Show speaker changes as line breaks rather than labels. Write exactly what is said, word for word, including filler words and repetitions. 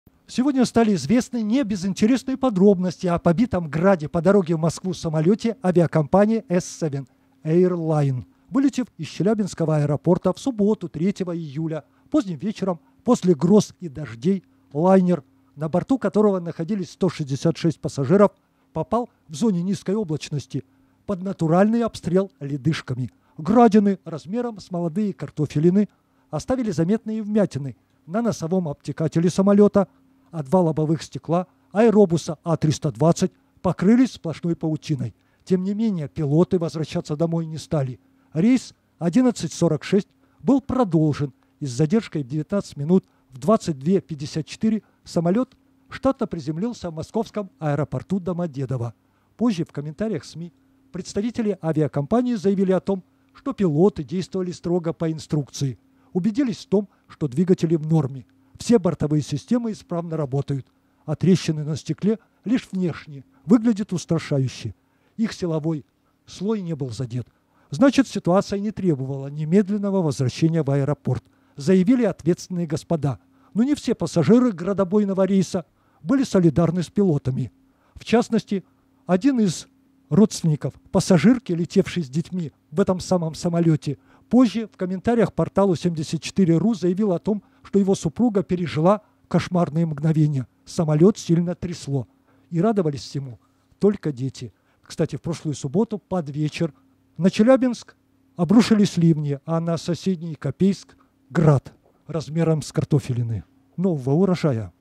Сегодня стали известны не безинтересные подробности о побитом граде по дороге в Москву самолете авиакомпании эс семь Airline, вылетев из Челябинского аэропорта в субботу, третьего июля, поздним вечером, после гроз и дождей, лайнер, на борту которого находились сто шестьдесят шесть пассажиров, попал в зоне низкой облачности под натуральный обстрел ледышками. Градины размером с молодые картофелины оставили заметные вмятины на носовом обтекателе самолета, а два лобовых стекла аэробуса А триста двадцать покрылись сплошной паутиной. Тем не менее, пилоты возвращаться домой не стали. Рейс одиннадцать сорок шесть был продолжен, и с задержкой в девятнадцать минут в двадцать два пятьдесят четыре самолет штатно приземлился в московском аэропорту Домодедово. Позже в комментариях СМИ представители авиакомпании заявили о том, что пилоты действовали строго по инструкции, убедились в том, что двигатели в норме. Все бортовые системы исправно работают, а трещины на стекле лишь внешне, выглядят устрашающе. Их силовой слой не был задет. Значит, ситуация не требовала немедленного возвращения в аэропорт, заявили ответственные господа. Но не все пассажиры градобойного рейса были солидарны с пилотами. В частности, один из родственников пассажирки, летевшей с детьми в этом самом самолете, позже в комментариях порталу семьдесят четыре точка ру заявил о том, что его супруга пережила кошмарные мгновения. Самолет сильно трясло. И радовались всему только дети. Кстати, в прошлую субботу под вечер на Челябинск обрушились ливни, а на соседний Копейск – град размером с картофелины нового урожая.